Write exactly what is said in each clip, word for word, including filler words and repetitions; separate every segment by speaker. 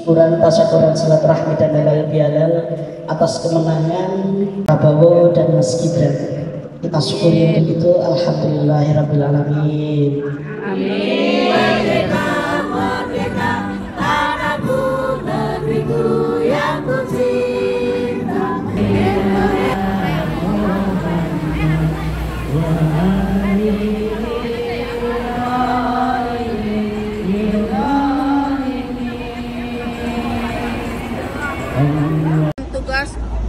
Speaker 1: syukuran, tasyakuran, silaturahmi dan halal bihalal atas kemenangan Prabowo dan Mas Gibran. Kita syukuri untuk itu. Alhamdulillahirabbil alamin.
Speaker 2: Amin. Merdeka, merdeka, tanahku, negeriku yang ku cinta.
Speaker 3: Tugas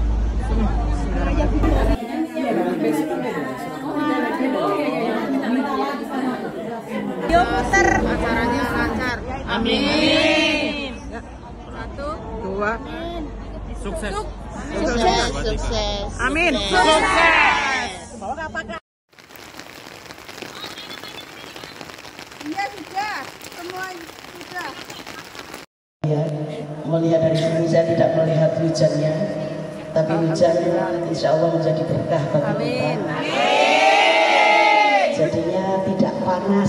Speaker 3: Yo putar acaranya lancar. Amin. Satu, dua, sukses.
Speaker 2: Sukses, sukses.
Speaker 3: Amin. Sukses. Iya sudah, semua sudah.
Speaker 1: Ya, melihat dari sini saya tidak melihat hujannya, tapi hujan insya Allah menjadi berkah bagi kita. Jadinya tidak panas.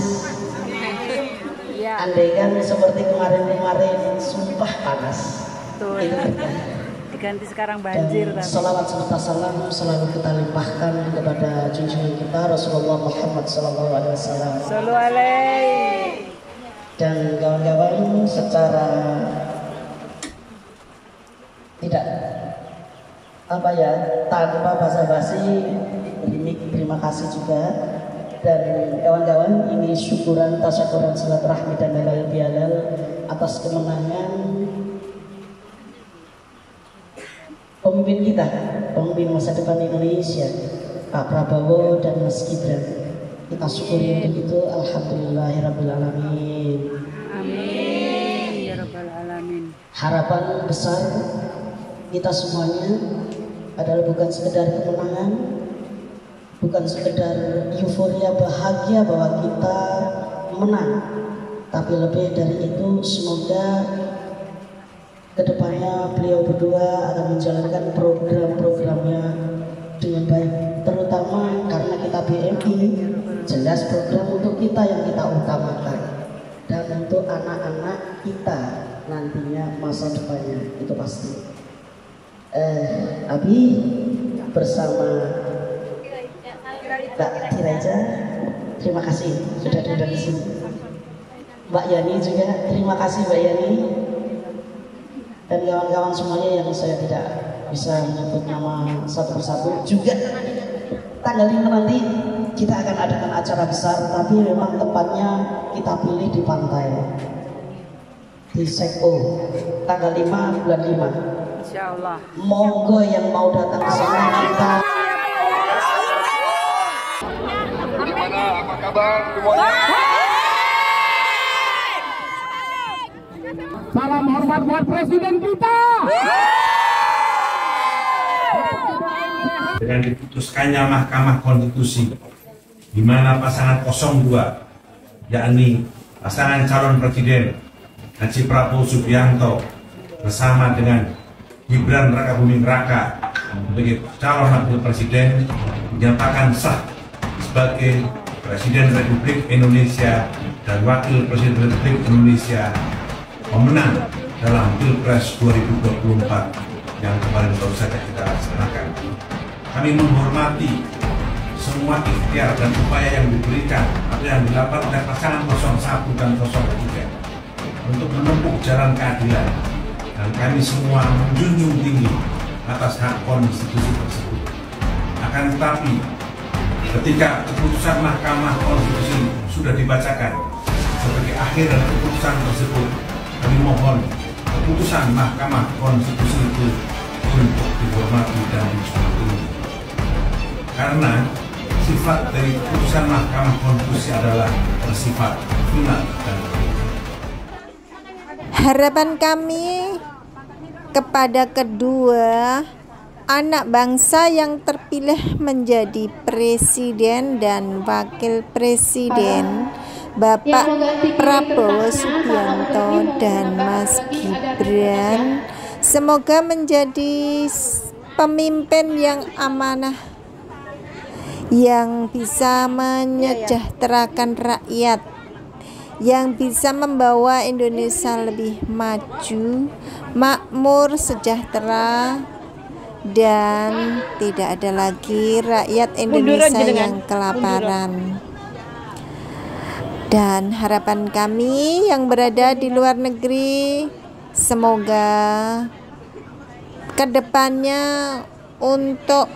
Speaker 1: Andai kan seperti kemarin-kemarin sumpah panas.
Speaker 4: Betul.
Speaker 1: Itu berkah.
Speaker 4: Diganti sekarang banjir.
Speaker 1: Dan salawat serta salam selalu kita limpahkan kepada junjungan kita Rasulullah Muhammad Sallallahu Alaihi Wasallam.
Speaker 4: Sallu alaihi.
Speaker 1: Dan kawan-kawan, secara tidak apa ya, tanpa basa-basi, terima kasih juga. Dan kawan-kawan, ini syukuran, tasyakuran, silaturahmi dan halal bihalal atas kemenangan pemimpin kita, pemimpin masa depan Indonesia, Pak Prabowo dan Mas Gibran. Kita syukuri untuk itu. Alhamdulillahirabbil alamin.
Speaker 4: Amin ya rabbal alamin.
Speaker 1: Harapan besar kita semuanya adalah bukan sekedar kemenangan, bukan sekedar euforia bahagia bahwa kita menang, tapi lebih dari itu semoga kedepannya beliau berdua akan menjalankan program-programnya dengan baik, terutama karena kita B M I, jelas program untuk kita yang kita utamakan dan untuk anak-anak kita nantinya masa depannya itu pasti. Eh, Abi bersama Mbak Tiraja, terima kasih sudah diundang di sini. Mbak Yani juga, terima kasih Mbak Yani. Dan kawan-kawan semuanya yang saya tidak bisa menyebut nama satu persatu juga. Tanggal lima nanti kita akan adakan acara besar, tapi memang tempatnya kita pilih di pantai, di Seko, tanggal lima bulan lima.
Speaker 4: Insya Allah.
Speaker 1: Monggo yang mau datang ke sana kita.
Speaker 5: Bagaimana, apa kabar semuanya? Salam hormat buat presiden kita.
Speaker 6: Dengan diputuskannya Mahkamah Konstitusi, di mana pasangan nol dua, yakni pasangan calon presiden Haji Prabowo Subianto bersama dengan Gibran Raka Buming Raka sebagai calon wakil presiden, dinyatakan sah sebagai Presiden Republik Indonesia dan Wakil Presiden Republik Indonesia pemenang dalam Pilpres dua ribu dua puluh empat yang kemarin baru saja kita laksanakan. Kami menghormati semua ikhtiar dan upaya yang diberikan atau yang dilakukan oleh pasangan nol satu dan nol tiga untuk menempuh jalan keadilan, dan kami semua menjunjung tinggi atas hak konstitusi tersebut. Akan tetapi, ketika keputusan Mahkamah Konstitusi sudah dibacakan sebagai akhir dari keputusan tersebut, kami mohon keputusan Mahkamah Konstitusi itu untuk dihormati dan dijunjung, karena sifat dari keputusan Mahkamah Konstitusi adalah bersifat final dan
Speaker 7: harapan kami kepada kedua anak bangsa yang terpilih menjadi presiden dan wakil presiden, Bapak Prabowo Subianto dan Mas Gibran, semoga menjadi pemimpin yang amanah, yang bisa menyejahterakan rakyat, yang bisa membawa Indonesia lebih maju, makmur, sejahtera, dan tidak ada lagi rakyat Indonesia yang kelaparan. Dan harapan kami yang berada di luar negeri, semoga kedepannya untuk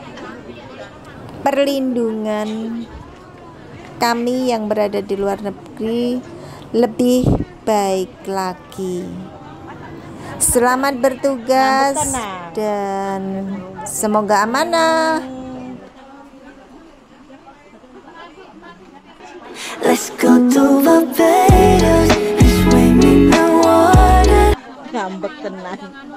Speaker 7: perlindungan kami yang berada di luar negeri lebih baik lagi. Selamat bertugas dan semoga amanah.
Speaker 2: Let's go to Barbados and swim in the water.
Speaker 3: Ngambek tenan.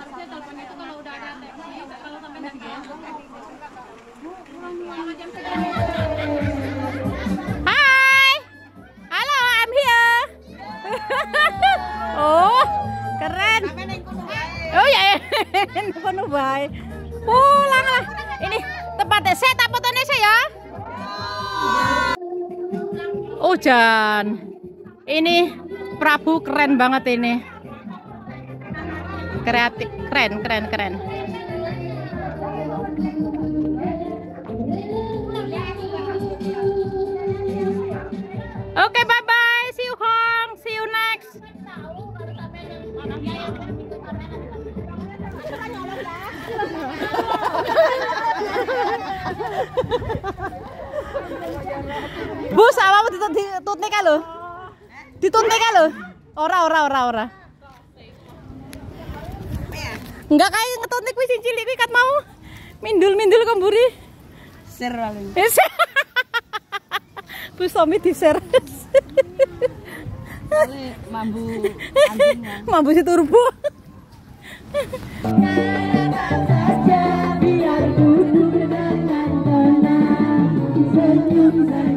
Speaker 8: Hai. Halo, I'm here. Oh, keren. Oh ya, kono bae. Pulang lah. Ini tempatnya saya tak fotonya saya ya. Hujan. Ini Prabu keren banget ini. Kreatif, keren, keren, keren. Oke, okay, bye bye. See you Hong. See you next. Bu, sama ditutnik lho. Ditutnik lho. Ora, ora, ora, ora. Enggak kayak ngetutnik wis cilik kuwi kat mau. Mindul-mindul kemburi.
Speaker 3: Ser paling.
Speaker 8: Bu Somi di-share.
Speaker 3: Mambu anjing.
Speaker 8: Mambu si turbo.
Speaker 2: Biar ku dengan tenang senyum.